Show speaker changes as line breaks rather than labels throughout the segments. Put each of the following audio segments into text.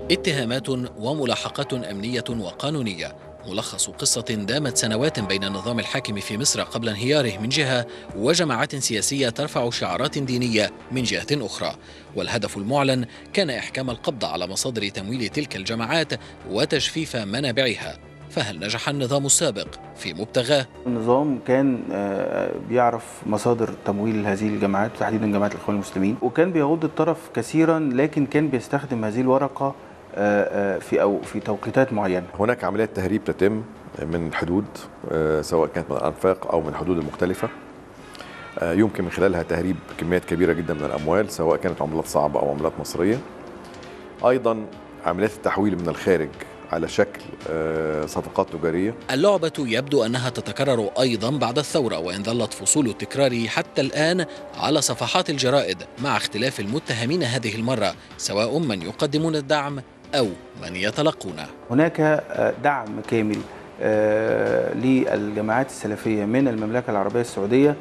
اتهامات وملاحقات أمنية وقانونية، ملخص قصة دامت سنوات بين النظام الحاكم في مصر قبل انهياره من جهة، وجماعات سياسية ترفع شعارات دينية من جهة أخرى. والهدف المعلن كان إحكام القبض على مصادر تمويل تلك الجماعات وتجفيف منابعها. فهل نجح النظام السابق في مبتغاه؟
النظام كان بيعرف مصادر تمويل هذه الجماعات، تحديدا جماعة الإخوان المسلمين، وكان بيغض الطرف كثيرا، لكن كان بيستخدم هذه الورقة في توقيتات معينة.
هناك عمليات تهريب تتم من الحدود، سواء كانت من الأنفاق أو من الحدود المختلفة، يمكن من خلالها تهريب كميات كبيرة جدا من الأموال، سواء كانت عملات صعبة أو عملات مصرية. أيضا عمليات التحويل من الخارج على شكل صفقات تجارية.
اللعبة يبدو أنها تتكرر أيضا بعد الثورة، وإن ظلت فصول التكرار حتى الآن على صفحات الجرائد، مع اختلاف المتهمين هذه المرة، سواء من يقدمون الدعم أو من يتلقونه.
هناك دعم كامل للجماعات السلفية من المملكة العربية السعودية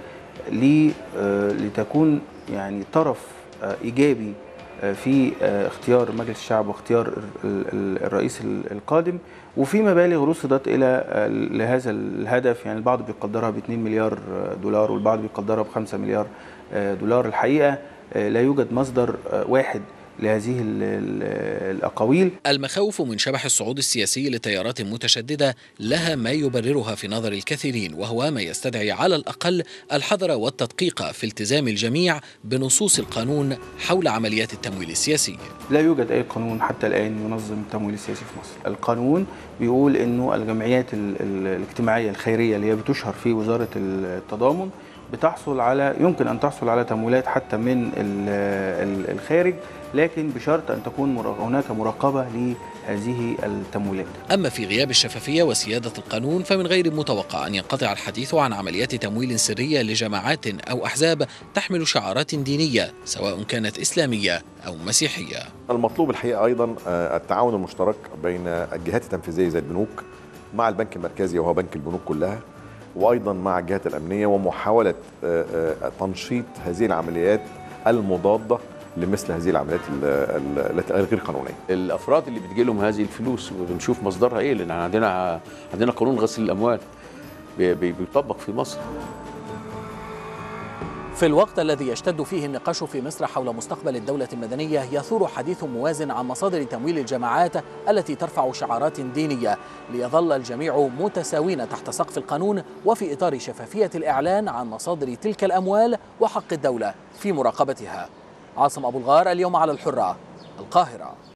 لتكون يعني طرف إيجابي في اختيار مجلس الشعب واختيار الرئيس القادم، وفي مبالغ رصدت لهذا الهدف. يعني البعض بيقدرها ب 2 مليار دولار والبعض بيقدرها ب 5 مليار دولار. الحقيقة لا يوجد مصدر واحد لهذه الأقاويل.
المخاوف من شبح الصعود السياسي لتيارات متشددة لها ما يبررها في نظر الكثيرين، وهو ما يستدعي على الأقل الحذر والتدقيق في التزام الجميع بنصوص القانون حول عمليات التمويل السياسي.
لا يوجد أي قانون حتى الآن ينظم التمويل السياسي في مصر. القانون بيقول إنه الجمعيات الاجتماعية الخيرية اللي هي بتشهر في وزارة التضامن يمكن أن تحصل على تمويلات حتى من الخارج، لكن بشرط أن تكون هناك مراقبة لهذه التمويلات.
أما في غياب الشفافية وسيادة القانون، فمن غير المتوقع أن ينقطع الحديث عن عمليات تمويل سرية لجماعات أو أحزاب تحمل شعارات دينية، سواء كانت إسلامية أو مسيحية.
المطلوب الحقيقة أيضا التعاون المشترك بين الجهات التنفيذية زي البنوك مع البنك المركزي وهو بنك البنوك كلها، وأيضا مع الجهات الأمنية، ومحاولة تنشيط هذه العمليات المضادة لمثل هذه العمليات الغير قانونية.
الأفراد اللي بتجي لهم هذه الفلوس وبنشوف مصدرها إيه، لأن عندنا قانون غسيل الأموال بيطبق في مصر.
في الوقت الذي يشتد فيه النقاش في مصر حول مستقبل الدولة المدنية، يثور حديث موازن عن مصادر تمويل الجماعات التي ترفع شعارات دينية، ليظل الجميع متساوين تحت سقف القانون وفي إطار شفافية الإعلان عن مصادر تلك الأموال وحق الدولة في مراقبتها. عاصم أبو الغار، اليوم على الحرة، القاهرة.